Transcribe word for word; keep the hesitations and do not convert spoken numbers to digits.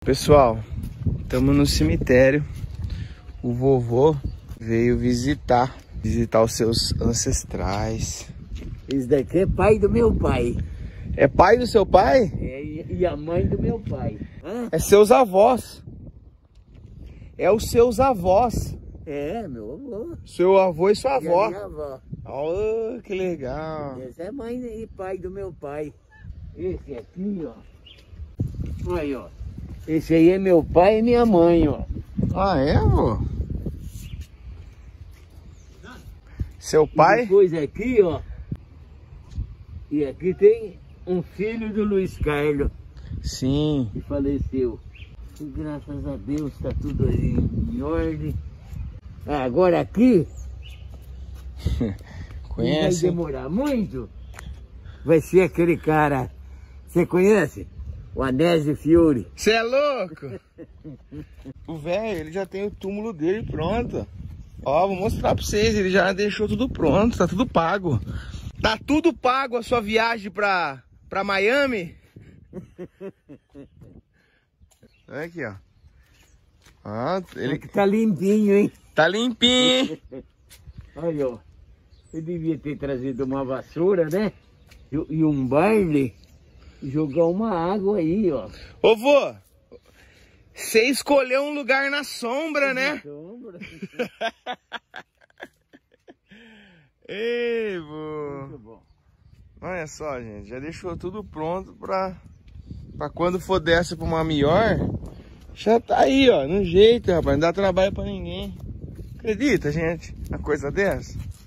Pessoal, estamos no cemitério. O vovô veio visitar, visitar os seus ancestrais. Esse daqui é pai do meu pai. É pai do seu pai? É, e a mãe do meu pai. Hã? É seus avós. É os seus avós. É, meu avô. Seu avô e sua E a avó. minha avó. Oh, que legal. Esse é mãe e pai do meu pai. Esse aqui, ó. Aí, ó. Esse aí é meu pai e minha mãe, ó. Ah, é, vô? Seu pai? E depois aqui, ó. E aqui tem um filho do Luiz Carlos, Sim. que faleceu. E graças a Deus tá tudo aí em ordem. Ah, agora aqui, não vai Conhece? demorar muito. Vai ser aquele cara. Você conhece? O Anésio Fiore. Você é louco? O velho, ele já tem o túmulo dele pronto. Ó, vou mostrar pra vocês, ele já deixou tudo pronto, tá tudo pago. Tá tudo pago a sua viagem pra, pra Miami? Olha aqui, ó. Ó, ele Tá limpinho, hein? tá limpinho, hein? Olha, ó. Eu devia ter trazido uma vassoura, né? E, e um balde. E jogar uma água aí, ó. Ô, vô, você escolheu um lugar na sombra, né? Sombra. Ei, vô. Muito bom. Olha só, gente, já deixou tudo pronto pra, pra quando for dessa pra uma melhor. Já tá aí, ó, no jeito, rapaz, não dá trabalho pra ninguém. Acredita, gente, uma coisa dessa?